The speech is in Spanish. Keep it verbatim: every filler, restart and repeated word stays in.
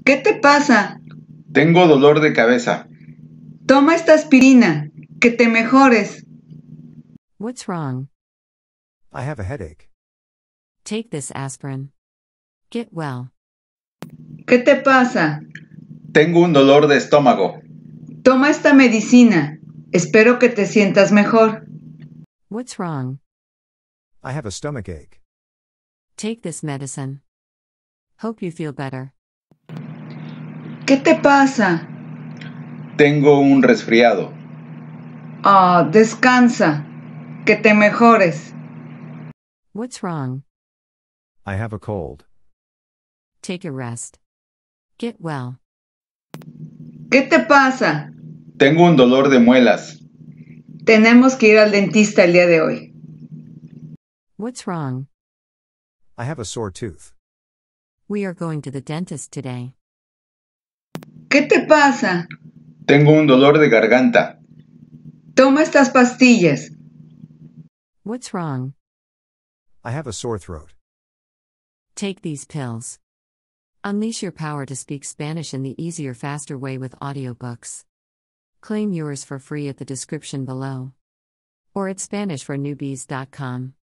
¿Qué te pasa? Tengo dolor de cabeza. Toma esta aspirina, que te mejores. What's wrong? I have a headache. Take this aspirin. Get well. ¿Qué te pasa? Tengo un dolor de estómago. Toma esta medicina. Espero que te sientas mejor. What's wrong? I have a stomach ache. Take this medicine. Hope you feel better. ¿Qué te pasa? Tengo un resfriado. Ah, descansa. Que te mejores. What's wrong? I have a cold. Take a rest. Get well. ¿Qué te pasa? Tengo un dolor de muelas. Tenemos que ir al dentista el día de hoy. What's wrong? I have a sore tooth. We are going to the dentist today. ¿Qué te pasa? Tengo un dolor de garganta. Toma estas pastillas. What's wrong? I have a sore throat. Take these pills. Unleash your power to speak Spanish in the easier, faster way with audiobooks. Claim yours for free at the description below. Or at Spanish for Newbies dot com.